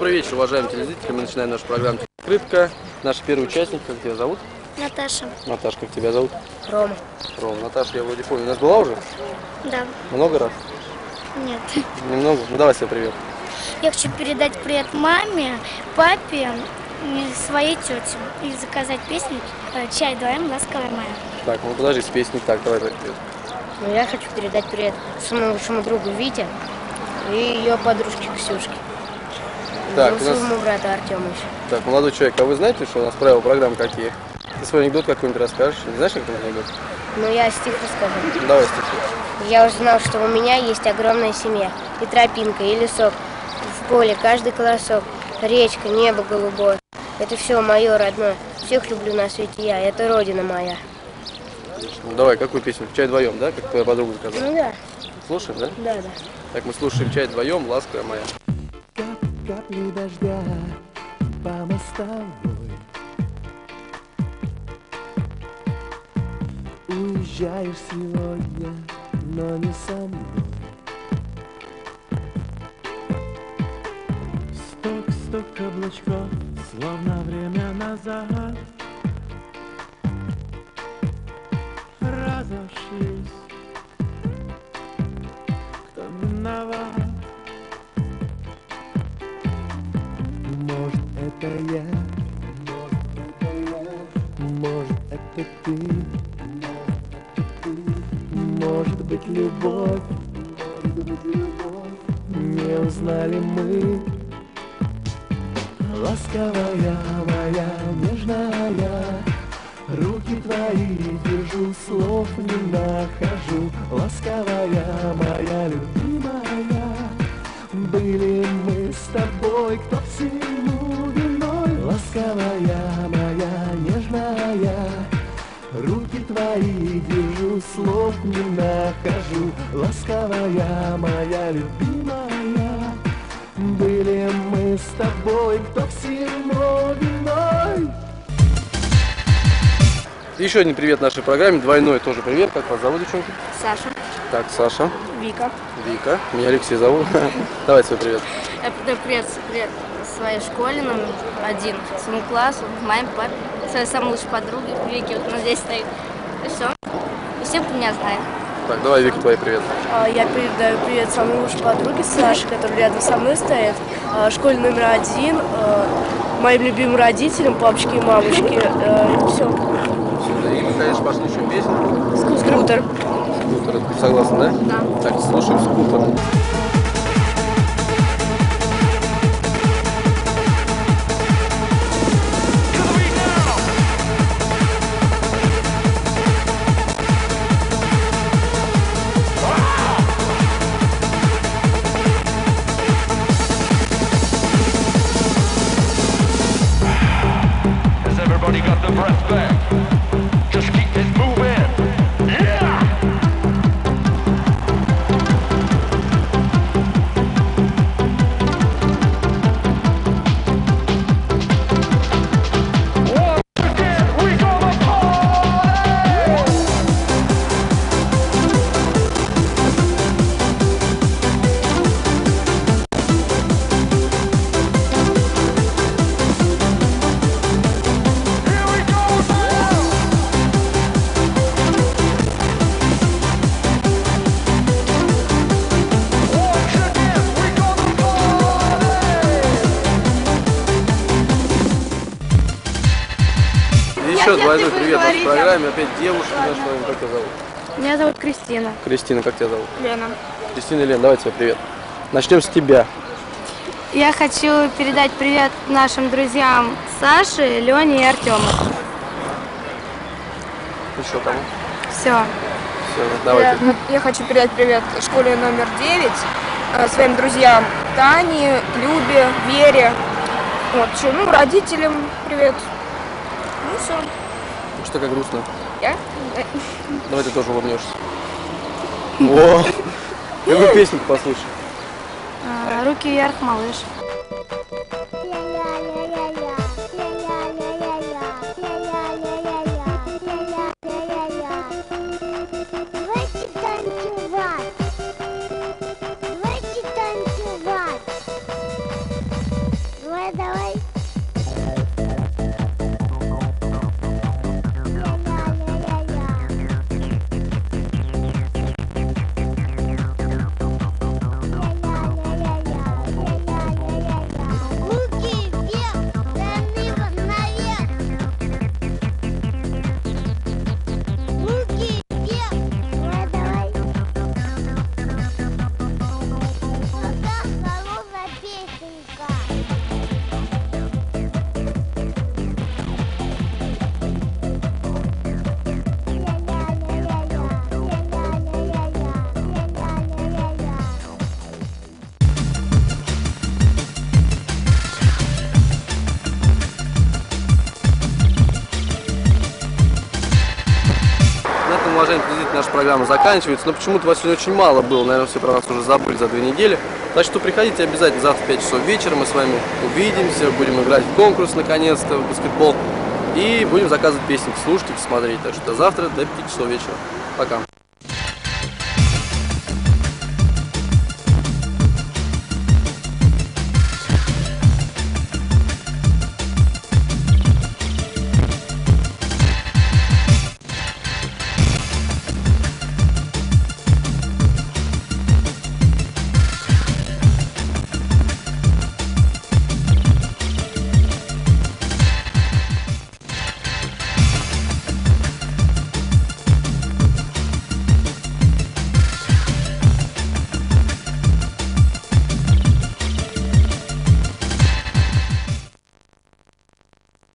Добрый вечер, уважаемые телезрители. Мы начинаем нашу программу «Открытка». Наш первый участник, как тебя зовут? Наташа. Наташа, как тебя зовут? Рома. Рома. Наташа, я вроде помню. У нас была уже? Да. Много раз? Нет. Немного? Ну давай себе привет. Я хочу передать привет маме, папе и своей тете. И заказать песню «Чай вдвоем, ласковая моя». Так, ну подожди, с песней. Так, давай привет. Ну, я хочу передать привет своему лучшему другу Вите и ее подружке Ксюшке. Так, и своему брату Артему еще. Так, молодой человек, а вы знаете, что у нас правила программы какие? Ты свой анекдот какой-нибудь расскажешь? Не знаешь, какой анекдот? Ну, я стих расскажу. Давай стихи. Я узнал, что у меня есть огромная семья. И тропинка, и лесок. В поле каждый колосок. Речка, небо голубое. Это все мое родное. Всех люблю на свете я. Это родина моя. Ну давай, какую песню? «Чай вдвоем», да? Как твоя подруга сказала? Ну да. Слушаем, да? Да, да. Так, мы слушаем «Чай вдвоем, ласковая моя». Капли дождя по мостовой. Уезжаешь сегодня, но не со мной. Стук каблучков, словно время назад. Разошлись, кто виноват? Может, это я, может, это ты, может быть, любовь, не узнали мы. Ласковая моя, нежная, руки твои держу, слов не нахожу. Ласковая моя, любимая, были мы с тобой, кто всему виной. Ласковая моя, нежная, руки твои держу, слов не нахожу. Ласковая моя, любимая, были мы с тобой, кто всему виной. Еще один привет нашей программе, двойной тоже привет. Как вас зовут, девчонки? Саша. Так, Саша. Вика. Вика. Меня Алексей зовут. Давай свой привет. Я передаю привет своей школе номер 1, своему классу, моей папе, своей самой лучшей подруге Вике, вот она здесь стоит. И все. И всем, кто меня знает. Так, давай, Вика, твой привет. Я передаю привет самой лучшей подруге Саше, которая рядом со мной стоит, школе номер 1, моим любимым родителям, папочке и мамочке, и все. И мы, конечно, послушаем песню. Скутер. Скутер, ты согласна, да? Да. Так, слушаем «Скутер». Everybody got the breath back. Just keep it moving. Yeah! Once again, we gonna party! Here we go now! Once again, we gonna party! И еще двойной привет нашей программе. Опять девушка наша, как тебя зовут? Меня зовут Кристина. Кристина, как тебя зовут? Лена. Кристина и Лена, давай тебе привет. Начнем с тебя. Я хочу передать привет нашим друзьям Саше, Лене и Артему. Еще кому? Все. Все, давай ты. Я хочу передать привет школе номер 9, своим друзьям Тане, Любе, Вере, вот, еще, ну, родителям привет. Ну, все. Что такая грустная? Я? Давай ты тоже улыбнешься. О, какую песню послушай? Руки вверх, малыш. наша программа заканчивается, но почему-то вас сегодня очень мало было, наверное, все про нас уже забыли за 2 недели. Так что приходите обязательно завтра в 5 часов вечера, мы с вами увидимся, будем играть в конкурс наконец-то, в баскетбол, и будем заказывать песни, слушать их, смотреть. Так что до завтра, до 5 часов вечера. Пока.